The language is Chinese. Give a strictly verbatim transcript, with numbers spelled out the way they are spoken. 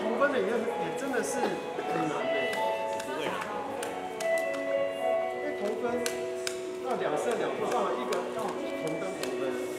同分的也也真的是很难的。 不会啦。 因为同分要两胜两负，刚好一个刚好同分同分。